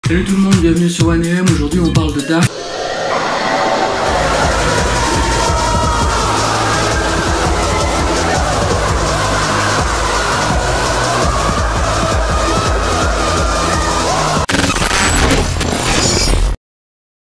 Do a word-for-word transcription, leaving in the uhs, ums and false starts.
Salut tout le monde, bienvenue sur one A M. Aujourd'hui on parle de Dark.